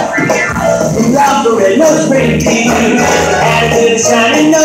Love the red nose spring tea, and it's shining